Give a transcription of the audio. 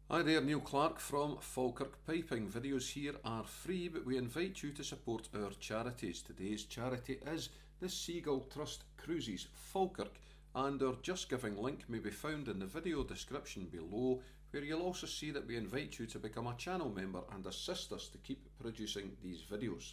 Hi there, Neil Clark from Falkirk Piping. Videos here are free, but we invite you to support our charities. Today's charity is the Seagull Trust Cruises Falkirk, and our Just Giving link may be found in the video description below, where you'll also see that we invite you to become a channel member and assist us to keep producing these videos.